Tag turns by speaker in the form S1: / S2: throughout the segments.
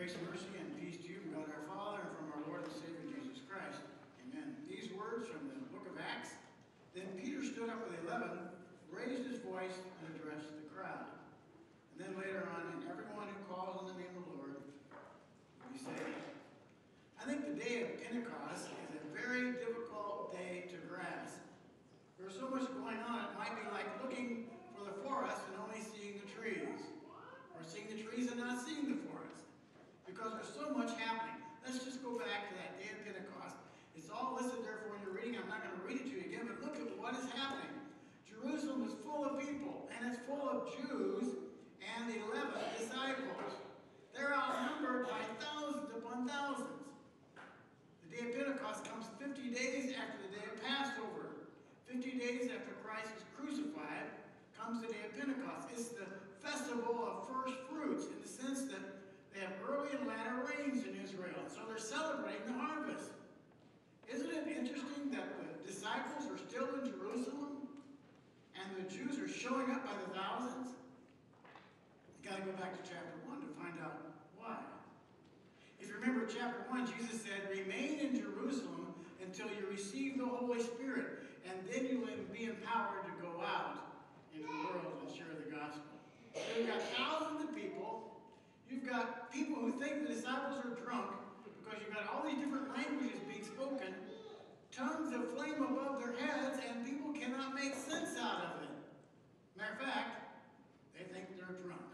S1: Grace, mercy, and peace to you from God our Father and from our Lord and Savior Jesus Christ. Amen. These words from the book of Acts. Then Peter stood up with the 11, raised his voice, and addressed the crowd. And then later on, and everyone who calls on the name of the Lord will be saved. I think the day of Pentecost is a very difficult day to grasp. There's so much going on, it might be like looking for the forest and only seeing the trees. Or seeing the trees and not seeing the forest. Because there's so much happening. Let's just go back to that day of Pentecost. It's all listed there for when you're reading. I'm not going to read it to you again, but look at what is happening. Jerusalem is full of people, and it's full of Jews and 11 disciples. They're outnumbered by thousands upon thousands. The day of Pentecost comes 50 days after the day of Passover. 50 days after Christ was crucified comes the day of Pentecost. It's the festival of first fruits in the sense that they have early and latter rains in Israel. And so they're celebrating the harvest. Isn't it interesting that the disciples are still in Jerusalem and the Jews are showing up by the thousands? You've got to go back to chapter 1 to find out why. If you remember chapter 1, Jesus said, "Remain in Jerusalem until you receive the Holy Spirit, and then you will be empowered to go out into the world and share the gospel." So you've got thousands of people. You've got people who think the disciples are drunk because you've got all these different languages being spoken, tongues of flame above their heads, and people cannot make sense out of it. Matter of fact, they think they're drunk.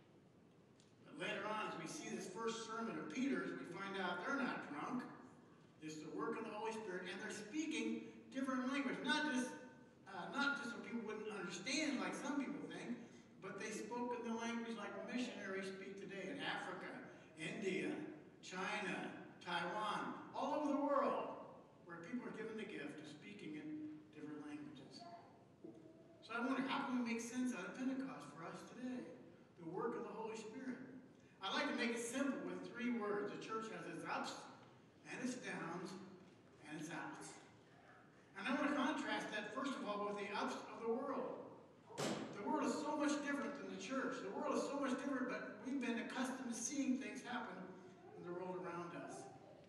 S1: But later on, as we see this first sermon of Peter's, we find out they're not drunk. It's the work of the Holy Spirit, and they're speaking different language. Not just so people wouldn't understand like some people think, but they spoke in the language like missionaries speak today in Africa, India, China, Taiwan, all over the world, where people are given the gift of speaking in different languages. So I wonder, how can we make sense out of Pentecost for us today? The work of the Holy Spirit. I like to make it simple with 3 words. The church has its ups, and its downs, and its outs. And I want to contrast that, first of all, with the ups of the world. The world is so much different than the church. The world is so much different, but we've been accustomed to seeing things happen in the world around us.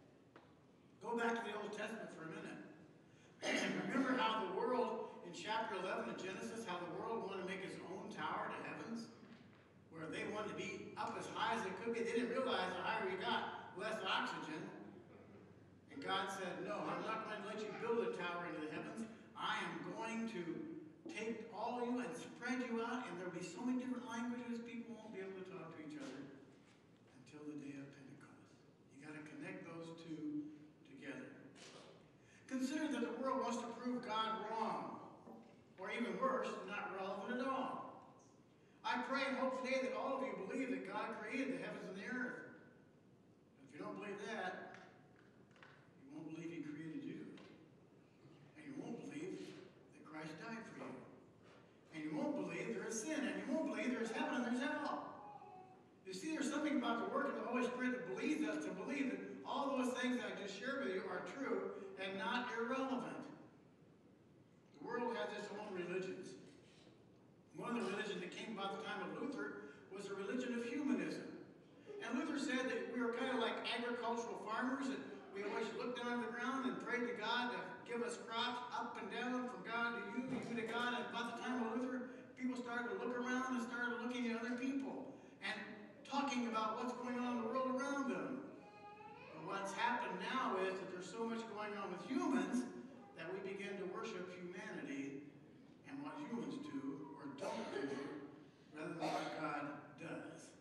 S1: Go back to the Old Testament for a minute. Remember how the world, in chapter 11 of Genesis, how the world wanted to make its own tower to heavens? Where they wanted to be up as high as they could be. They didn't realize the higher you got, less oxygen. And God said, no, I'm not going to let you build a tower into the heavens. I am going to take all of you and spread you out, and there will be so many different languages, people won't be able to talk to each other until the day of Pentecost. You got to connect those two together. Consider that the world wants to prove God wrong, or even worse, not relevant at all. I pray and hope today that all of you believe that God created the heavens and the earth. But if you don't believe that, you won't believe He created you. And you won't believe that Christ died for you. And you won't believe there is sin. And you won't believe there is heaven and there's hell. You see, there's something about the work of the Holy Spirit that leads us to believe that all those things that I just shared with you are true and not irrelevant. The world has its own religions. One of the religions that came about the time of Luther was the religion of humanism. And Luther said that we were kind of like agricultural farmers, that we always looked down to the ground and prayed to God to give us crops up and down from God to you to God. And about the time of Luther, people started to look around and started looking at other people and talking about what's going on in the world around them. But what's happened now is that there's so much going on with humans that we begin to worship humanity and what humans do or don't do rather than what God does.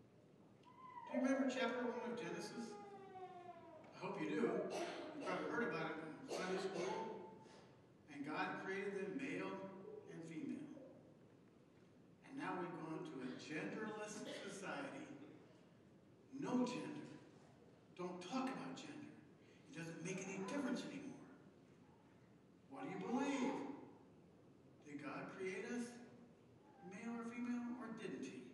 S1: Do you remember chapter 1 of Genesis? I hope you do. You probably heard about it in Sunday school. And God created them male and female. And now we've gone to a genderless society. No gender. Don't talk about gender. It doesn't make any difference anymore. What do you believe? Did God create us male or female, or didn't He?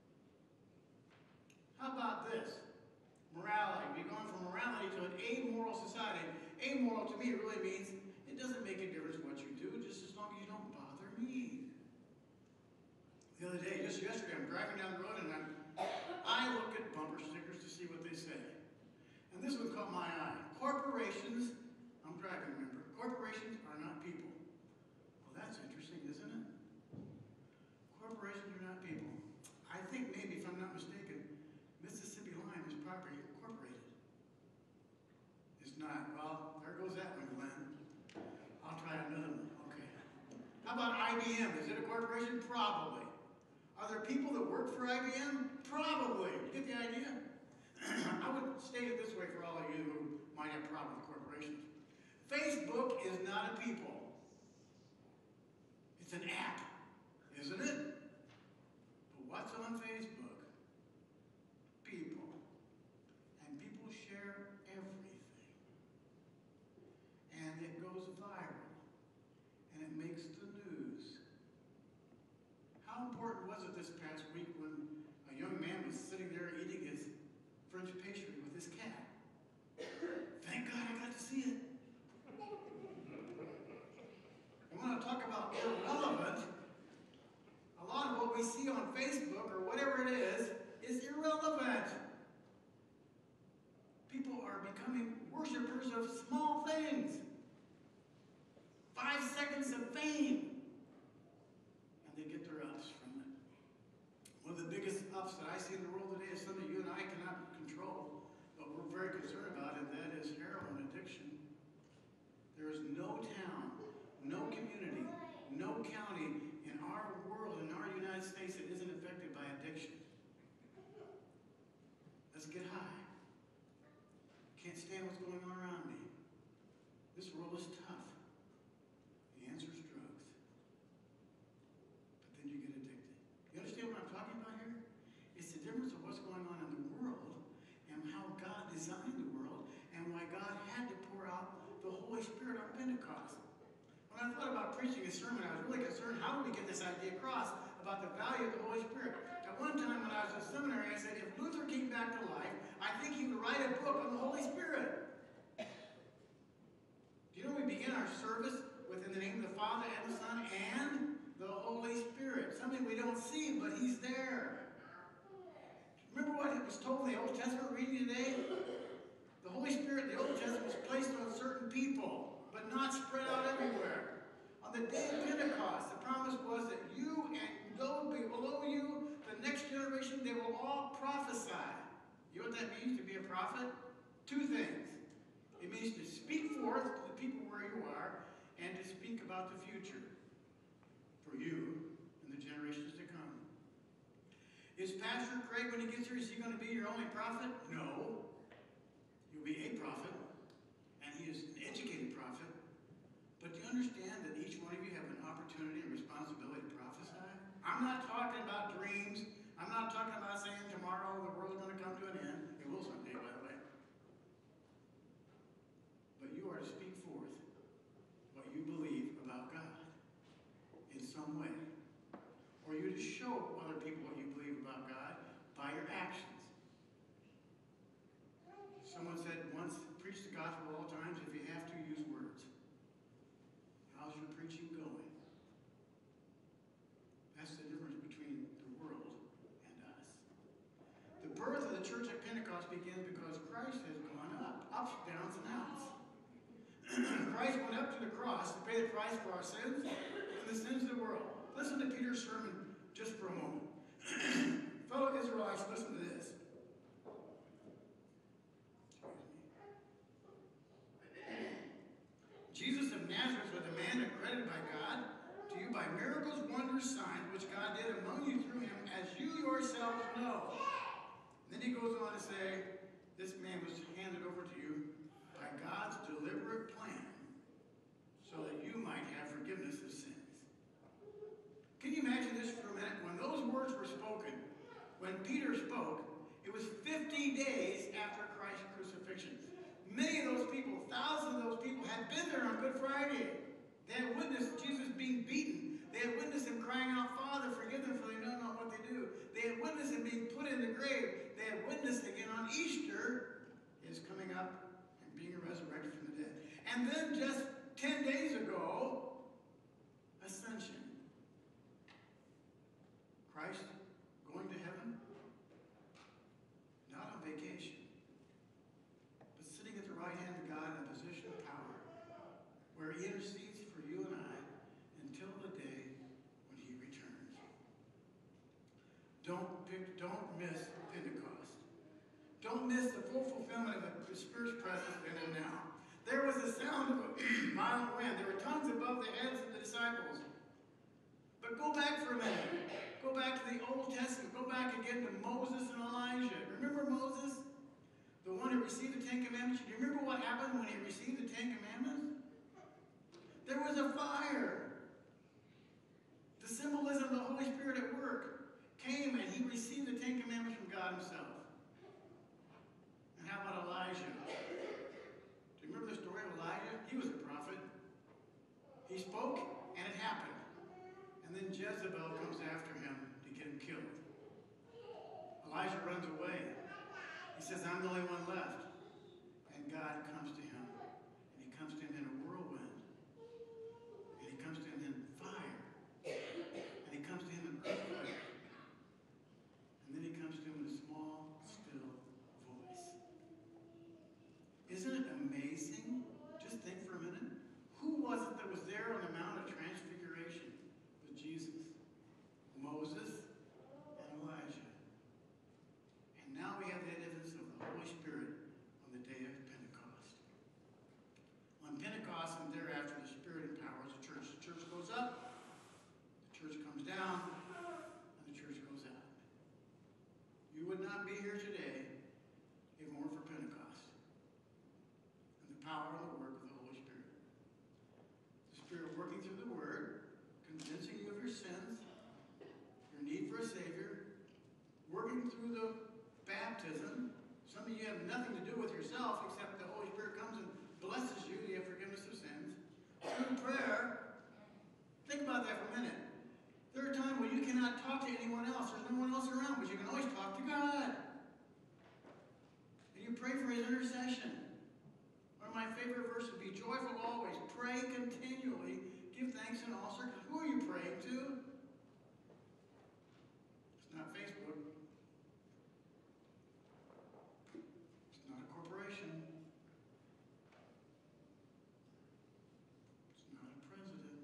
S1: How about this? Morality. We've gone from morality to an amoral society. Amoral to me really means it doesn't make a difference what you do, just as long as you don't bother me. The other day, just yesterday, I'm driving down the road and I look at bumper stickers to see see what they say. And this one caught my eye. Corporations, I'm driving, remember, corporations are not people. Well, that's interesting, isn't it? Corporations are not people. I think maybe, if I'm not mistaken, Mississippi Lime is properly incorporated. It's not. Well, there goes that one, Glenn. I'll try another one. Okay. How about IBM? Is it a corporation? Probably. Are there people that work for IBM? Probably. You get the idea? I would state it this way for all of you who might have problems with corporations. Facebook is not a people. It's an app, isn't it? But what's on Facebook? People. And people share everything. And it goes viral. And it makes the news. How important was it this past week when a young man was sitting there eating his French pastry with his cat? Thank God I got to see it. I want to talk about irrelevant. A lot of what we see on Facebook or whatever it is irrelevant. People are becoming worshipers of small things. 5 seconds of fame. And they get their ups from it. One of the biggest ups that I see in the world today is something you and I cannot control, but we're very concerned about, and that is heroin addiction. There is no town, no community, no county in our world, in our United States, that isn't affected by addiction. Let's get high. Can't stand what's going on around me. This world is tough. The answer is drugs. But then you get addicted. You understand what I'm talking about here? It's the difference of what's going on in the world and how God designed the world and why God had to pour out the Holy Spirit on Pentecost. When I thought about preaching a sermon, I was really concerned, how do we get this idea across about the value of the Holy Spirit? At one time when I was in seminary, I said, if Luther came back to life, I think he would write a book on the Holy Spirit. Do you know we begin our service within the name of the Father and the Son and the Holy Spirit? Something we don't see, but he's there. Remember what it was told in the Old Testament reading today? The Holy Spirit in the Old Testament was placed on certain people, but not spread out everywhere. On the day of Pentecost, the promise was that you and those below you, the next generation, they will all prophesy. You know what that means, to be a prophet? 2 things. It means to speak forth to the people where you are and to speak about the future for you and the generations to come. Is Pastor Craig, when he gets here, is he going to be your only prophet? No. You'll be a prophet, and he is an educated prophet. But do you understand that each one of you have an opportunity and responsibility to prophesy? I'm not talking about dreams. I'm not talking about saying tomorrow the world's going to come to an end. It will someday, by the way. But you are to speak forth what you believe about God in some way. Or you to show other people what you believe about God by your actions. Someone said once, preach the gospel at all times. If you have to, use words. How's your preaching going? That's the difference between the world and us. The birth of the church at Pentecost began because Christ has gone up. Ups, downs, and outs. Christ went up to the cross to pay the price for our sins and the sins of the world. Listen to Peter's sermon just for a moment. Fellow Israelites, listen to this. Jesus of Nazareth was a man accredited by God to you by miracles, wonders, signs, which God did among you through him, as you yourselves know. Then he goes on to say, this man was handed over to you by God's deliberate plan so that you might have forgiveness of sins. Can you imagine this for a minute? When those words were spoken, when Peter spoke, it was 50 days after Christ's crucifixion. Many of those people, thousands of those people, had been there on Good Friday. They had witnessed Jesus being beaten. They had witnessed him crying out, Father, forgive them, for they know not what they do. They had witnessed him being put in the grave. They had witnessed again on Easter his coming up and being resurrected from the dead. And then just 10 days ago, ascension. Christ going to heaven? Not on vacation. sound of a violent wind. There were tongues above the heads of the disciples. But go back for a minute. Go back to the Old Testament. Go back again to Moses and Elijah. Remember Moses? The one who received the Ten Commandments. Do you remember what happened when he received the Ten Commandments? There was a fire. The symbolism of the Holy Spirit at work came and he received the Ten Commandments from God himself. And how about Elijah? Do you remember the story of Elijah? He was a prophet. He spoke and it happened. And then Jezebel comes after him to get him killed. Elijah runs away. He says, I'm the only one left. And God comes to him. And he comes to him in a whirlwind. And he comes to him in fire. And he comes to him in earthquake. And then he comes to him in a small, still voice. Isn't it amazing? Just think for a minute. Who was it that was there on the Mount of Transfiguration with Jesus? Moses and Elijah. And now we have the evidence of the Holy Spirit on the day of Pentecost. On Pentecost and thereafter, the Spirit empowers the church. The church goes up, the church comes down, and the church goes out. You would not be here today if it weren't for Pentecost and the power and the work of the Holy Spirit. The Spirit working through the Word, convincing you of your sins, your need for a Savior, working through the baptism. Some of you have nothing to do with yourself except the Holy Spirit comes and blesses you. You have forgiveness of sins. Through prayer, think about that for a minute. There are times when you cannot talk to anyone else. There's no one else around, but you can always talk to God. And you pray for his intercession. One of my favorite verses, be joyful always, pray continually, give thanks in all circumstances. Who are you praying to? It's not Facebook. It's not a corporation. It's not a president.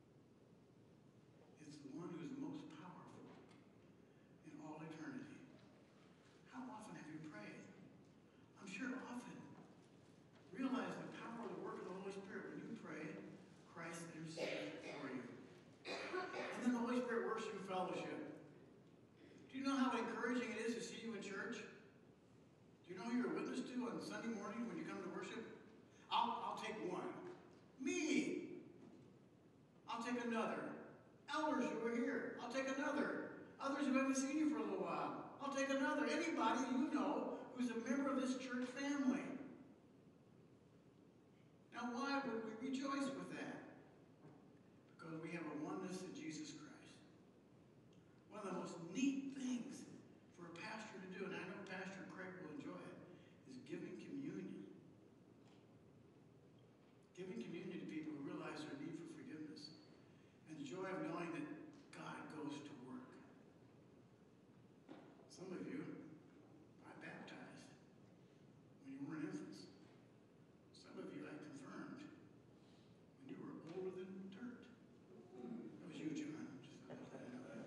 S1: It's the one who's most powerful in all eternity. How often have you prayed? I'm sure often. Realize the power of the work of the Holy Spirit. When you pray, Christ intercedes for you. And then the Holy Spirit works through fellowship. Do you know how encouraging it is to see you in church? Do you know who you're a witness to on Sunday morning when you come to worship? I'll take one. Me. I'll take another. Elders who are here. I'll take another. Others who haven't seen you for a little while. I'll take another. Anybody you know who's a member of this church family. Now, why would we rejoice with that? Because we have a oneness in Jesus Christ. One of the most neat things for a pastor to do, and I know Pastor Craig will enjoy it, is giving communion. Giving communion to people who realize their need for forgiveness. And the joy of knowing that God goes to work. Some of you, I baptized when you were infants. Some of you I confirmed when you were older than dirt. That was you, John. Just thought I'd let you know that.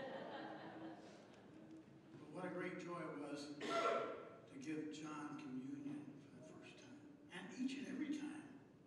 S1: But what a great joy it was to give John communion for the first time. And each and every time.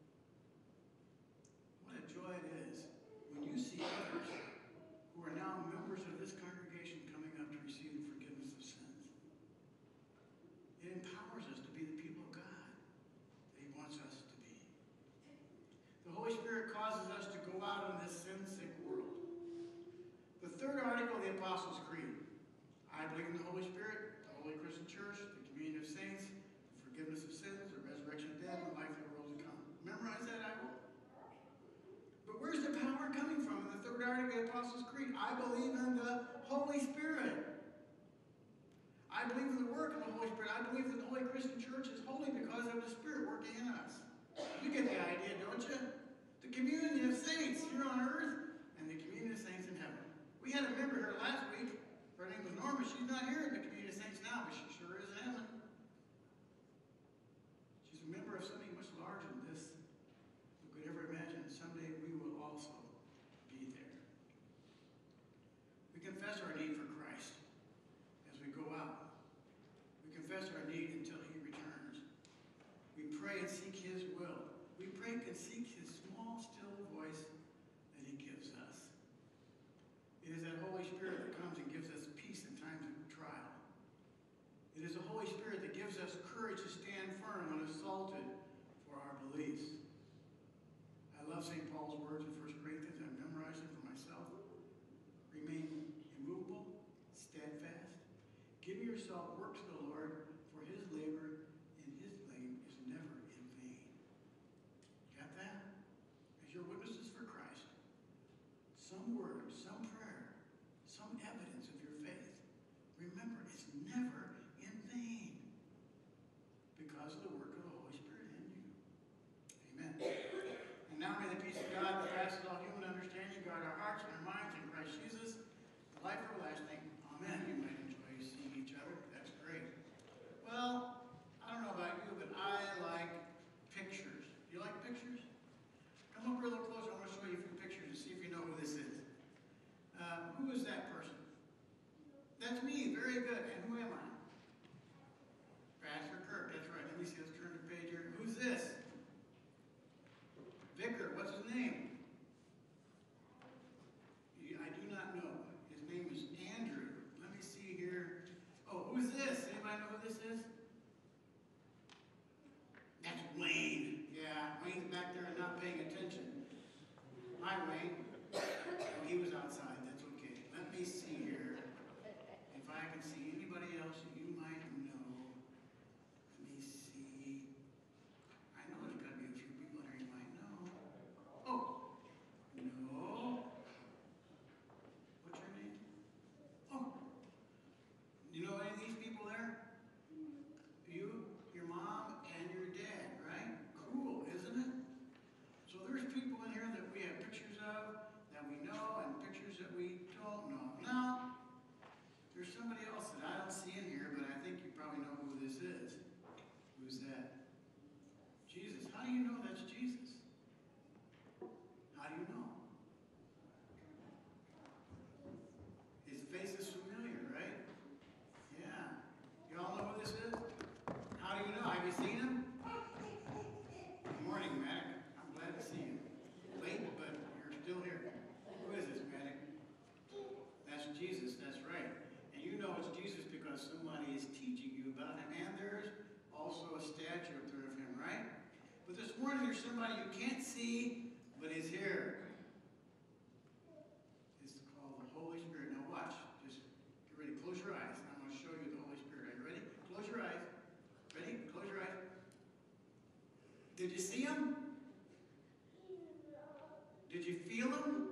S1: What a joy it is when you see others who are now members of this congregation coming up to receive the forgiveness of sins. It empowers us to be the people of God that he wants us to be. The Holy Spirit causes us to go out in this sin-sick world. The third article of the Apostles' Creed. I believe in the Holy Spirit, the Holy Christian Church, the communion of saints, the forgiveness of sins, the resurrection of the dead, and the life of the world to come. Memorize that, I will. But where's the power coming from in the third article of the Apostles' Creed? I believe in the Holy Spirit. I believe in the work of the Holy Spirit. I believe that the Holy Christian Church is holy because of the Spirit working in us. You get the idea, don't you? The communion of saints here on earth and the communion of saints in heaven. We had a member here last week. Her name was Norma. She's not here in the communion of saints now, but she sure is in heaven. She's a member of something much larger than this. Who could ever imagine someday we will also be there. We confess our need for Christ as we go out. We confess our need until he returns. We pray and seek his will we pray can seek his small, still voice that he gives us. It is that Holy Spirit that comes and gives us peace in times of trial. It is the Holy Spirit that gives us courage to stand firm when assaulted for our beliefs. I love St. Paul's words in 1 Corinthians. I've memorized them for myself. Remain immovable, steadfast. Give yourself work to the Lord, for his labor in his name is never in vain. Got that? As your witnesses for Christ, some word, some prayer, some evidence of your faith. Remember, it's never in vain because of the work of the Holy Spirit in you. Amen. And now may the peace of God that passes all human understanding guard our hearts and our minds in Christ Jesus, the life everlasting. Amen. You might enjoy seeing each other. That's great. Well, I don't know about you, but I like pictures. Do you like pictures? Come up real close. I want to show you a few pictures and see if you know who this is. Who is that person? That's me. Very good. And who am I? Pastor Kirk. That's right. Let me see. Let's turn the page here. Who's this? Vicar. What's his name? I do not know. His name is Andrew. Let me see here. Oh, who's this? Anybody know who this is? That's Wayne. Yeah, Wayne's back there and not paying attention. Hi, Wayne. Oh, he was outside. That's okay. Let me see here. If I can see anybody else that you might know. Let me see. I know there's got to be a few people there you might know. Oh, no. What's your name? Oh, you know any of these people there? You, your mom, and your dad, right? Cool, isn't it? So there's people in here that we have pictures of, that we know, and pictures that we don't know. Now, there's somebody else that I don't see in here, but I think you probably know who this is. Who's that? Jesus. How do you know that's Jesus? How do you know? His face is familiar, right? Yeah. You all know who this is? How do you know? Have you seen him? Good morning, Mac. I'm glad to see you. Late, but you're still here. Who is this, Mac? That's Jesus, that's right. And you know it's Jesus because somebody is teaching you about him. And there's also a statue up there of him, right? But this morning there's somebody you can't see, but is here. It's called the Holy Spirit. Now watch. Just get ready. Close your eyes. I'm going to show you the Holy Spirit. Are you ready? Close your eyes. Ready? Close your eyes. Did you see him? Did you feel him?